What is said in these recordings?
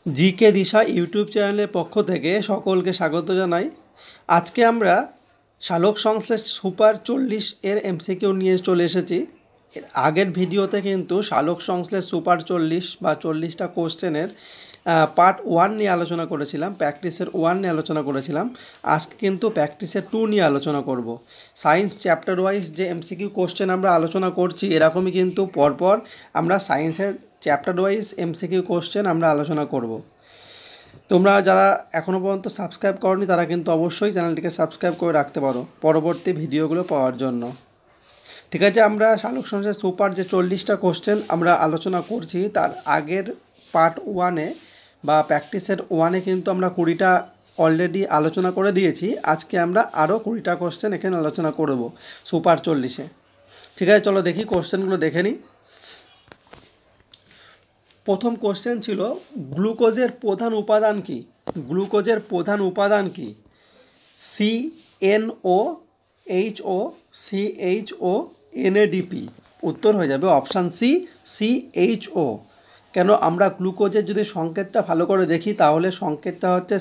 GK Disha YouTube চ্যানেলের পক্ষ থেকে সকলকে স্বাগত জানাই। আজকে আমরা সালোক সংশ্লেষ সুপার 40 এর এমসিকিউ নিয়ে চলে এসেছি। এর আগের ভিডিওতে কিন্তু সালোক সংশ্লেষ সুপার 40 বা 40টা কোশ্চেনের পার্ট 1 নিয়ে আলোচনা করেছিলাম, প্র্যাকটিসের 1 নিয়ে আলোচনা করেছিলাম। আজকে কিন্তু প্র্যাকটিসের 2 নিয়ে আলোচনা করব। সায়েন্স চ্যাপ্টার ওয়াইজ যে এমসিকিউ কোশ্চেন আমরা আলোচনা করছি, এরকমই কিন্তু পরপর আমরা সায়েন্সের চ্যাপ্টার ওয়াইজ এমসিকিউ কোশ্চেন আমরা আলোচনা করব। তোমরা যারা এখনও পর্যন্ত সাবস্ক্রাইব করনি তারা কিন্তু অবশ্যই চ্যানেলটিকে সাবস্ক্রাইব করে রাখতে পারো পরবর্তী ভিডিওগুলো পাওয়ার জন্য। ঠিক আছে, আমরা সালোক সংশ্লেষ সুপার যে 40টা কোশ্চেন আমরা আলোচনা করছি, তার আগের পার্ট 1-এ বা প্র্যাকটিসের 1-এ কিন্তু আমরা 20টা অলরেডি আলোচনা করে দিয়েছি। আজকে আমরা আরও 20টা কোশ্চেন এখানে আলোচনা করব সুপার 40-এ। ঠিক আছে, চলো দেখি কোশ্চেনগুলো দেখে নিই। প্রথম কোশ্চেন ছিল গ্লুকোজের প্রধান উপাদান কি? গ্লুকোজের প্রধান উপাদান কি? CNOHO CHO NADP। উত্তর হয়ে যাবে অপশান সি, CHO। কেন? আমরা গ্লুকোজের যদি সংকেতটা ভালো করে দেখি তাহলে সংকেতটা হচ্ছে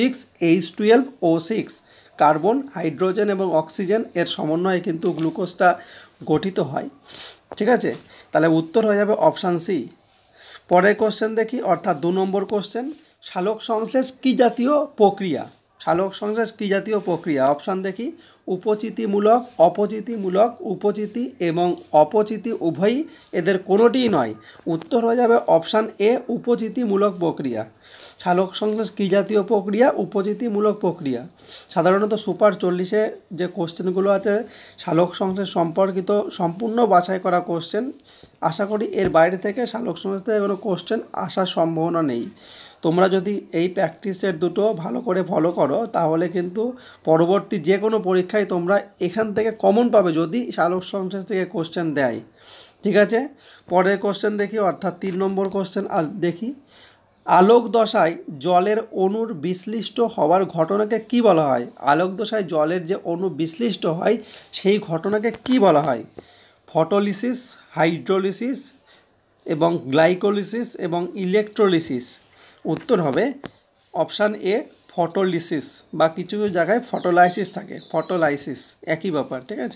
C6H12O6। কার্বন, হাইড্রোজেন এবং অক্সিজেন এর সমন্বয়ে কিন্তু গ্লুকোজটা গঠিত হয়। ঠিক আছে, তাহলে উত্তর হয়ে যাবে অপশান সি। পরের কোশ্চেন দেখি, অর্থাৎ 2 নম্বর কোশ্চেন, সালোক সংশ্লেষ কী জাতীয় প্রক্রিয়া? সালোক সংশ্লেষ কী জাতীয় প্রক্রিয়া? অপশান দেখি, উপচিতিমূলক, অপচিতিমূলক, উপচিতি এবং অপচিতি উভয়ই, এদের কোনোটিই নয়। উত্তর হয়ে যাবে অপশান এ, উপচিতিমূলক প্রক্রিয়া। সালোক সংশ্লেষ কী জাতীয় প্রক্রিয়া? উপচিতিমূলক প্রক্রিয়া। সাধারণত সুপার 40-এ যে কোশ্চেনগুলো আছে সালোক সংশ্লেষ সম্পর্কিত সম্পূর্ণ বাছাই করা কোশ্চেন। আশা করি এর বাইরে থেকে সালোক সংশ্লেষ থেকে কোনো কোশ্চেন আসার সম্ভাবনা নেই। তোমরা যদি এই প্র্যাকটিসের দুটো ভালো করে ফলো করো তাহলে কিন্তু পরবর্তী যে কোনো পরীক্ষায় তোমরা এখান থেকে কমন পাবে যদি সালোক সংশ্লেষ থেকে কোশ্চেন দেয়। ঠিক আছে, পরের কোশ্চেন দেখি, অর্থাৎ 3 নম্বর কোশ্চেন দেখি। আলোক দশায় জলের অণুর বিশ্লিষ্ট হওয়ার ঘটনাকে কি বলা হয়? আলোক দশায় জলের যে অণু বিশ্লিষ্ট হয় সেই ঘটনাকে কি বলা হয়? ফটোলিসিস, হাইড্রোলিসিস এবং গ্লাইকোলিসিস এবং ইলেকট্রোলিসিস। উত্তর হবে অপশান এ, ফটোলিসিস, বা কিছু কিছু জায়গায় ফটোলাইসিস থাকে, ফটোলাইসিস একই ব্যাপার। ঠিক আছে,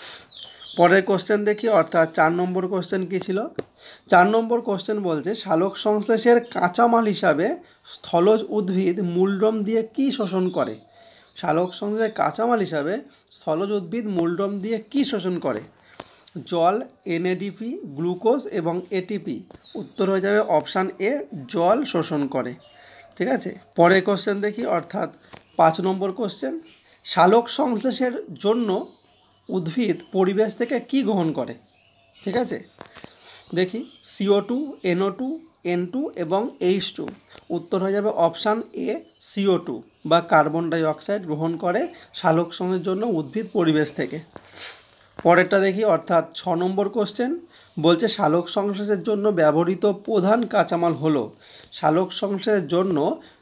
পরের কোশ্চেন দেখি, অর্থাৎ 4 নম্বর কোশ্চেন কী ছিল? 4 নম্বর কোশ্চেন বলছে সালোক সংশ্লেষের কাঁচামাল হিসাবে স্থলজ উদ্ভিদ মূলড্রম দিয়ে কী শোষণ করে? সালোক সংশ্লেষের কাঁচামাল হিসাবে স্থলজ উদ্ভিদ মূলড্রম দিয়ে কী শোষণ করে? জল, NADP, গ্লুকোজ এবং ATP। উত্তর হয়ে যাবে অপশান এ, জল শোষণ করে। ঠিক আছে, পরের কোশ্চেন দেখি, অর্থাৎ 5 নম্বর কোশ্চেন, সালোক সংশ্লেষের জন্য উদ্ভিদ পরিবেশ থেকে কি গ্রহণ করে? ঠিক আছে, দেখি CO2, NO2, N2 এবং H2। উত্তর হয়ে যাবে অপশান এ, CO2 বা কার্বন ডাই অক্সাইড গ্রহণ করে সালোক সংশ্লেষের জন্য উদ্ভিদ পরিবেশ থেকে। পরেরটা দেখি, অর্থাৎ 6 নম্বর কোশ্চেন বলছে সালোক সংশ্লেষের জন্য ব্যবহৃত প্রধান কাঁচামাল হলো। সালোক সংশ্লেষের জন্য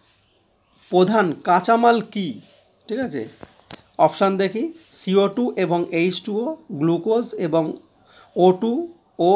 প্রধান কাঁচামাল কি? ঠিক আছে, অপশান দেখি, CO2 এবং H2O, গ্লুকোজ এবং O2 ও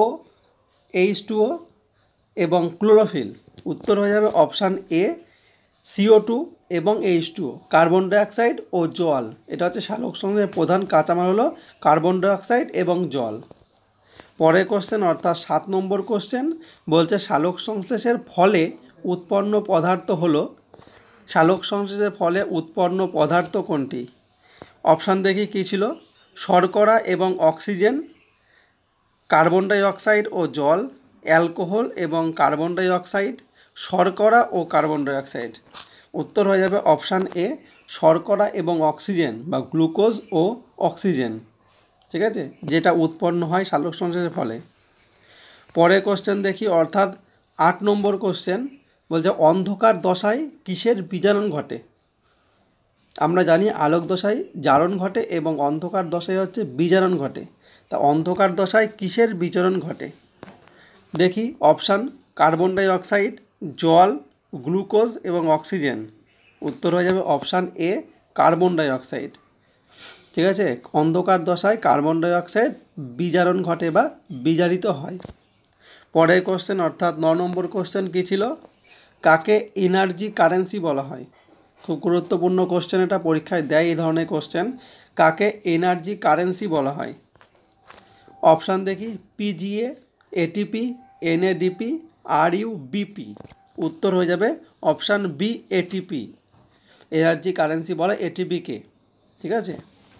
H2O এবং ক্লোরোফিল। উত্তর হয়ে যাবে অপশান এ, CO2 এবং H2O, কার্বন ডাইঅক্সাইড ও জল। এটা হচ্ছে সালোক সংশ্লেষের প্রধান কাঁচামাল হলো কার্বন ডাইঅক্সাইড এবং জল। পরের কোশ্চেন, অর্থাৎ 7 নম্বর কোশ্চেন বলছে সালোক সংশ্লেষের ফলে উৎপন্ন পদার্থ হলো। সালোক সংশ্লেষের ফলে উৎপন্ন পদার্থ কোনটি? অপশান দেখি কী ছিল, শর্করা এবং অক্সিজেন, কার্বন ডাই অক্সাইড ও জল, অ্যালকোহল এবং কার্বন ডাই অক্সাইড, শর্করা ও কার্বন ডাই অক্সাইড। উত্তর হয়ে যাবে অপশান এ, শর্করা এবং অক্সিজেন বা গ্লুকোজ ও অক্সিজেন। ঠিক আছে, যেটা উৎপন্ন হয় সালোক সংশ্লেষের ফলে। পরের কোশ্চেন দেখি, অর্থাৎ 8 নম্বর কোশ্চেন বলছে অন্ধকার দশায় কিসের বিজারণ ঘটে? আমরা জানি আলোক দশায় জারণ ঘটে এবং অন্ধকার দশায় হচ্ছে বিজারণ ঘটে। তা অন্ধকার দশায় কিসের বিচরণ ঘটে? দেখি অপশান, কার্বন ডাই অক্সাইড, জল, গ্লুকোজ এবং অক্সিজেন। উত্তর হয়ে যাবে অপশান এ, কার্বন ডাই অক্সাইড। ঠিক আছে, অন্ধকার দশায় কার্বন ডাই অক্সাইড বিজারণ ঘটে বা বিজারিত হয়। পরের কোশ্চেন, অর্থাৎ 9 নম্বর কোশ্চেন কী ছিল? কাকে এনার্জি কারেন্সি বলা হয়? খুব গুরুত্বপূর্ণ কোশ্চেন, এটা পরীক্ষায় দেয় এই ধরনের কোশ্চেন। কাকে এনার্জি কারেন্সি বলা হয়? অপশান দেখি, PGA, ATP, NADP, RU, BP. উত্তর হয়ে যাবে option B, ATP. Energy currency বলে এটিপিকে। ঠিক আছে,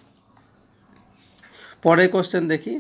পরের কোশ্চেন দেখি।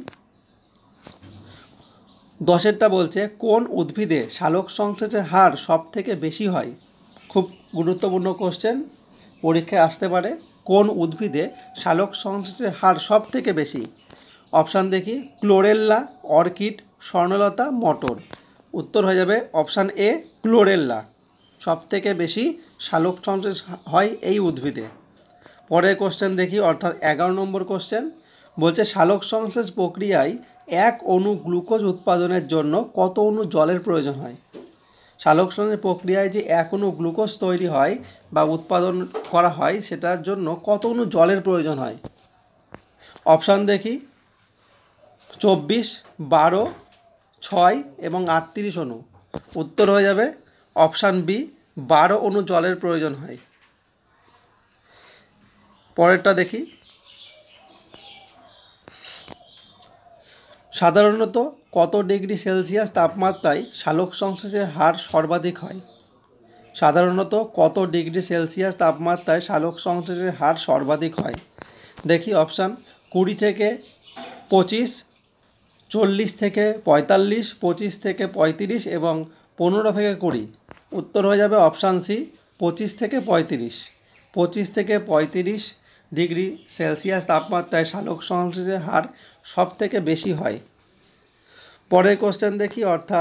10টা বলছে কোন উদ্ভিদে সালোক সংশ্লেষের হার সব থেকে বেশি হয়? খুব গুরুত্বপূর্ণ কোশ্চেন, পরীক্ষায় আসতে পারে। কোন উদ্ভিদে সালোক সংশ্লেষের হার সব থেকে বেশি? অপশান দেখি, ক্লোরেল্লা, অর্কিড, স্বর্ণলতা, মটর। উত্তর হয়ে যাবে অপশান এ, ক্লোরেল্লা। সব থেকে বেশি সালোক সংশ্লেষ হয় এই উদ্ভিদে। পরের কোশ্চেন দেখি, অর্থাৎ 11 নম্বর কোশ্চেন বলছে সালোক সংশ্লেষ প্রক্রিয়ায় এক অণু গ্লুকোজ উৎপাদনের জন্য কত অণু জলের প্রয়োজন হয়? সালোক সংশ্লেষ প্রক্রিয়ায় যে এক অণু গ্লুকোজ তৈরি হয় বা উৎপাদন করা হয় সেটার জন্য কত অণু জলের প্রয়োজন হয়? অপশান দেখি, 24, 12, 6 এবং 38 অণু। উত্তর হয়ে যাবে অপশান বি, 12 অণু জলের প্রয়োজন হয়। পরেরটা দেখি, সাধারণত কত ডিগ্রি সেলসিয়াস তাপমাত্রায় সালোক সংশ্লেষের হার সর্বাধিক হয়? সাধারণত কত ডিগ্রি সেলসিয়াস তাপমাত্রায় সালোক সংশ্লেষের হার সর্বাধিক হয়? দেখি অপশান, 20 থেকে 25, 40 থেকে 45, 25 থেকে 35 এবং 15 থেকে 20। উত্তর হয়ে যাবে অপশান সি, 25 থেকে 35। 25 থেকে 35 ডিগ্রি সেলসিয়াস তাপমাত্রায় সালোক সংশ্লেষের হার সব থেকে বেশি হয়। পরের কোশ্চেন দেখি, অর্থাৎ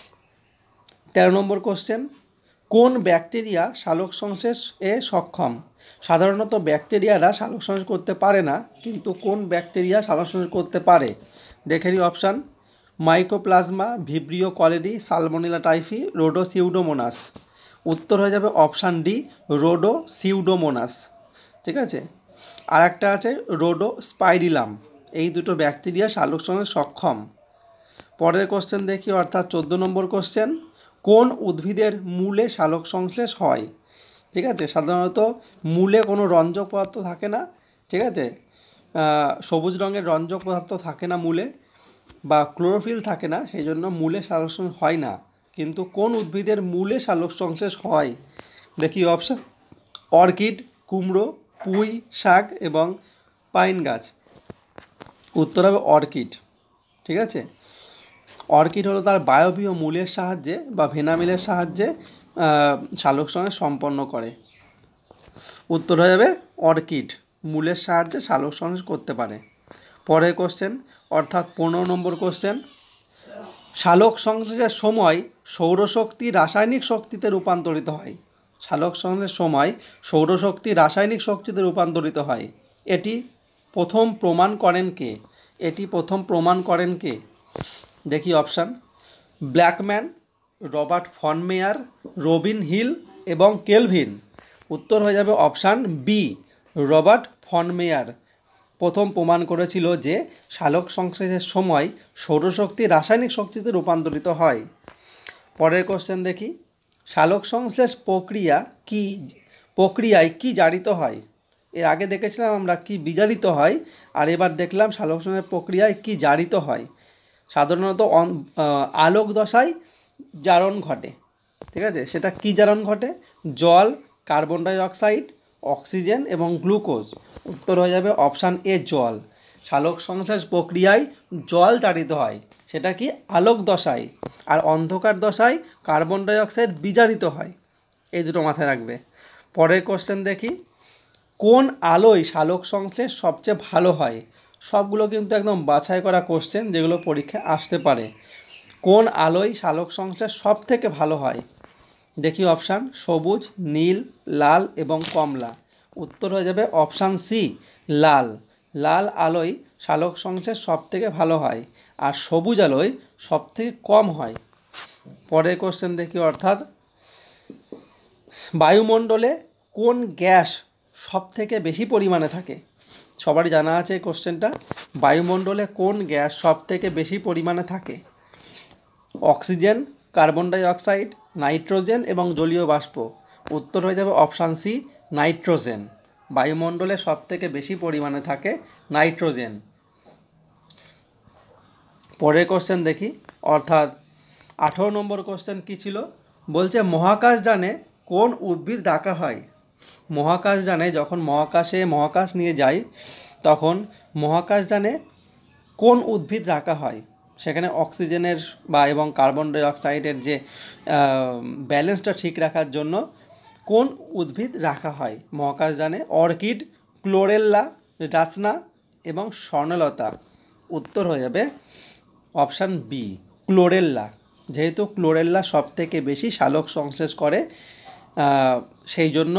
13 নম্বর কোশ্চেন, কোন ব্যাকটেরিয়া সালোক সংশ্লেষে সক্ষম? সাধারণত ব্যাকটেরিয়ারা সালোক সংশ্লেষ করতে পারে না, কিন্তু কোন ব্যাকটেরিয়া সালোক সংশ্লেষ করতে পারে? দেখে নিই option, Mycoplasma, Vibrio cholerae, Salmonella typhi, Rhodopseudomonas. উত্তর হয়ে যাবে অপশান ডি, রোডোসিউডোমোনাস। ঠিক আছে, আর একটা আছে রোডোস্পাইরিলাম। এই দুটো ব্যাকটেরিয়া সালোক সংশ্লেষে সক্ষম। পরের কোশ্চেন দেখি, অর্থাৎ 14 নম্বর কোশ্চেন, কোন উদ্ভিদের মূলে সালোক সংশ্লেষ হয়? ঠিক আছে, সাধারণত মূলে কোনো রঞ্জক পদার্থ থাকে না। ঠিক আছে, সবুজ রঙের রঞ্জক পদার্থ থাকে না মূলে, বা ক্লোরোফিল থাকে না, সেই জন্য মূলে সালোক সংশ্লেষ হয় না। কিন্তু কোন উদ্ভিদের মূলে সালোক সংশ্লেষ হয়? দেখি অপশান, অর্কিড, কুমড়ো, পুঁই শাক এবং পাইন গাছ। উত্তর হবে অর্কিড। ঠিক আছে, অর্কিড হলো তার বায়বীয় মূলের সাহায্যে বা ভেনামিলের সাহায্যে সালোক সংশ্লেষ সম্পন্ন করে। উত্তর হয়ে যাবে অর্কিড, মূলের সাহায্যে সালোক সংশ্লেষ করতে পারে। পরের কোশ্চেন, অর্থাৎ 15 নম্বর কোশ্চেন, সালোক সংশ্লেষের সময় সৌরশক্তি রাসায়নিক শক্তিতে রূপান্তরিত হয়। সালোক সংশ্লেষের সময় সৌরশক্তি রাসায়নিক শক্তিতে রূপান্তরিত হয়। এটি প্রথম প্রমাণ করেন কে? দেখি option, Blackman, Robert von Mayer, Robin Hill এবং কেলভিন। উত্তর হয়ে যাবে option B, Robert von Mayer প্রথম প্রমাণ করেছিল যে সালোক সংশ্লেষের সময় সৌরশক্তি রাসায়নিক শক্তিতে রূপান্তরিত হয়। পরের কোশ্চেন দেখি, সালোক সংশ্লেষ প্রক্রিয়ায় কি জারিত হয়? এর আগে দেখেছিলাম আমরা কি বিজারিত হয়, আর এবার দেখলাম সালোক সংশ্লেষ প্রক্রিয়ায় কি জারিত হয়। সাধারণত আলোক দশায় জারণ ঘটে। ঠিক আছে, সেটা কি জারণ ঘটে? জল, কার্বন ডাই অক্সাইড, অক্সিজেন এবং গ্লুকোজ। উত্তর হয়ে যাবে অপশান এ, জল। সালোক সংশ্লেষ প্রক্রিয়ায় জল জারিত হয়, সেটা কি আলোক দশায়, আর অন্ধকার দশায় কার্বন ডাই অক্সাইড বিজারিত হয়। এই দুটো মাথায় রাখবে। পরের কোশ্চেন দেখি, কোন আলোয় সালোক সংশ্লেষ সবচেয়ে ভালো হয়? সবগুলো কিন্তু একদম বাছাই করা কোশ্চেন, যেগুলো পরীক্ষায় আসতে পারে। কোন আলোয় সালোক সংশ্লেষ সব থেকে ভালো হয়? দেখি অপশান, সবুজ, নীল, লাল এবং কমলা। উত্তর হয়ে যাবে অপশান সি, লাল। লাল আলোয় সালোক সংশ্লেষ সব থেকে ভালো হয়, আর সবুজ আলোয় সব থেকে কম হয়। পরের কোশ্চেন দেখি, অর্থাৎ বায়ুমণ্ডলে কোন গ্যাস সব থেকে বেশি পরিমাণে থাকে? সবারই জানা আছে এই কোশ্চেনটা। বায়ুমণ্ডলে কোন গ্যাস সব থেকে বেশি পরিমাণে থাকে? Oxygen, carbon die oxide, nitrogen এবং জলীয় বাষ্প। উত্তর হয়ে যাবে অপশান সি, নাইট্রোজেন। বায়ুমণ্ডলে সবথেকে বেশি পরিমাণে থাকে নাইট্রোজেন। পরের কোশ্চেন দেখি, অর্থাৎ 18 নম্বর কোশ্চেন কী ছিল, বলছে মহাকাশযানে কোন উদ্ভিদ রাখা হয়। মহাকাশযানে যখন মহাকাশ নিয়ে যায় তখন মহাকাশযানে কোন উদ্ভিদ রাখা হয়, সেখানে অক্সিজেনের এবং কার্বন ডাই অক্সাইডের যে ব্যালেন্সটা ঠিক রাখার জন্য কোন উদ্ভিদ রাখা হয় মহাকাশযানে। অর্কিড, ক্লোরেল্লা, রাসনা এবং স্বর্ণলতা। উত্তর হয়ে যাবে অপশান বি, ক্লোরেল্লা। যেহেতু ক্লোরেল্লা সবথেকে বেশি সালোক সংশ্লেষ করে, সেই জন্য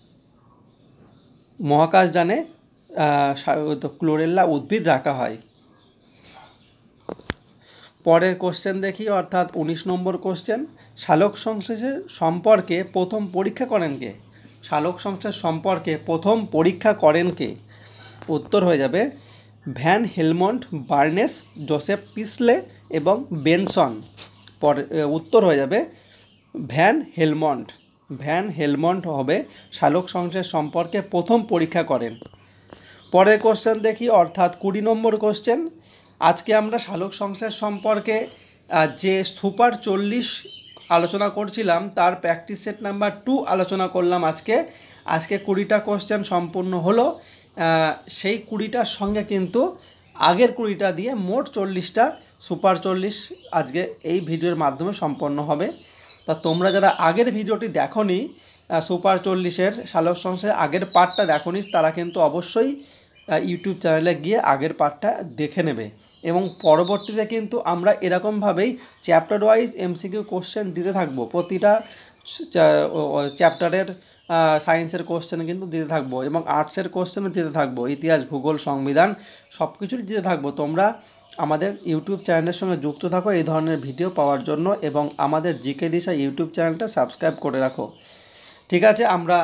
মহাকাশযানে ক্লোরেল্লা উদ্ভিদ রাখা হয়। পরের কোশ্চেন দেখি, অর্থাৎ 19 নম্বর কোশ্চেন, সালোক সংশ্লেষের সম্পর্কে প্রথম পরীক্ষা করেন কে। সালোক সংশ্লেষ সম্পর্কে প্রথম পরীক্ষা করেন কে। উত্তর হয়ে যাবে Van Helmont, Barnes, Joseph Priestley এবং বেনসন। উত্তর হয়ে যাবে ভ্যান হেলমন্ট। ভ্যান হেলমন্ট হবে সালোক সংশ্লেষ সম্পর্কে প্রথম পরীক্ষা করেন। পরের কোশ্চেন দেখি, অর্থাৎ 20 নম্বর কোশ্চেন। আজকে আমরা সালোক সংশ্লেষ সম্পর্কে যে সুপার 40 আলোচনা করছিলাম তার প্র্যাকটিস সেট নাম্বার 2 আলোচনা করলাম আজকে 20টা কোশ্চেন সম্পূর্ণ হলো। সেই 20টার সঙ্গে কিন্তু আগের 20টা দিয়ে মোট 40টা সুপার 40 আজকে এই ভিডিওর মাধ্যমে সম্পন্ন হবে। তা তোমরা যারা আগের ভিডিওটি দেখোনি, সুপার 40-এর সালোক সংশ্লেষের আগের পার্টটা দেখোনি, তারা কিন্তু অবশ্যই ইউটিউব চ্যানেলে গিয়ে আগের পার্টটা দেখে নেবে। এবং পরবর্তীতে কিন্তু আমরা এরকমভাবেই চ্যাপ্টার ওয়াইজ এমসিকিউ কোশ্চেন দিতে থাকবো। প্রতিটা চ্যাপ্টারের সায়েন্সের কোশ্চেন কিন্তু দিতে থাকবো এবং আর্টসের কোশ্চেনও দিতে থাকবো, ইতিহাস, ভূগোল, সংবিধান সব কিছুই দিতে থাকবো। তোমরা আমাদের ইউটিউব চ্যানেলের সঙ্গে যুক্ত থাকো এই ধরনের ভিডিও পাওয়ার জন্য, এবং আমাদের জিকে দিশা ইউটিউব চ্যানেলটা সাবস্ক্রাইব করে রাখো। ঠিক আছে, আমরা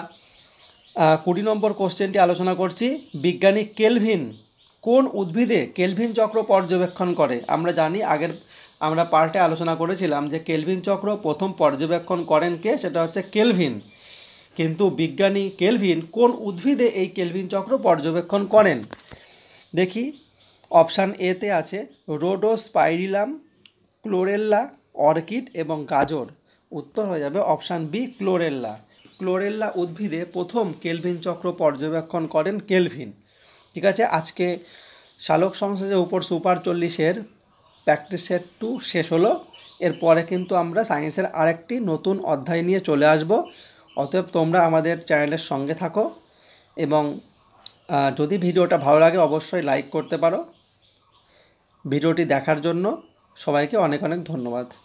20 নম্বর কোশ্চেনটি আলোচনা করছি। বিজ্ঞানী কেলভিন কোন উদ্ভিদে কেলভিন চক্র পর্যবেক্ষণ করে। আমরা জানি আমরা পার্টে আলোচনা করেছিলাম যে কেলভিন চক্র প্রথম পর্যবেক্ষণ করেন কে, সেটা হচ্ছে কেলভিন। কিন্তু বিজ্ঞানী কেলভিন কোন উদ্ভিদে এই কেলভিন চক্র পর্যবেক্ষণ করেন। দেখি, অপশান এতে আছে রোডোস্পাইরিলাম, ক্লোরেল্লা, অর্কিড এবং গাজর। উত্তর হয়ে যাবে অপশান বি, ক্লোরেল্লা। ক্লোরেল্লা উদ্ভিদে প্রথম কেলভিন চক্র পর্যবেক্ষণ করেন কেলভিন। ঠিক আছে, আজকে সালোক সংশ্লেষের উপর সুপার 40-এর প্র্যাকটিস সেট 2 শেষ হলো। এরপরে কিন্তু আমরা সায়েন্সের আরেকটি নতুন অধ্যায় নিয়ে চলে আসব। অতএব তোমরা আমাদের চ্যানেলের সঙ্গে থাকো, এবং যদি ভিডিওটা ভালো লাগে অবশ্যই লাইক করতে পারো। ভিডিওটি দেখার জন্য সবাইকে অনেক অনেক ধন্যবাদ।